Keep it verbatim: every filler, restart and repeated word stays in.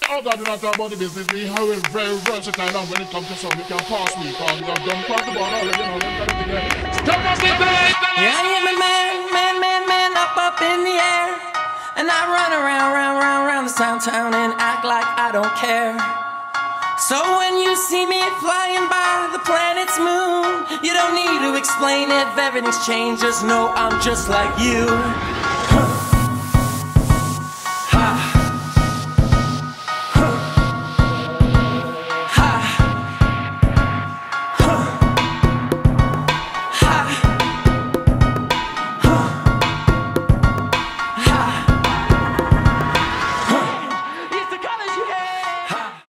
Oh God, do not talk about the business. We are very versatile and when it comes to something, you can pass me. Because we have done cross the border already, you know, them kind of thing there. Stop us in the light! Yeah, I am a man, man, man, man, up, up in the air. And I run around, round, round, round this town, town and act like I don't care. So when you see me flying by the planet's moon, you don't need to explain if everything's changed, just know I'm just like you.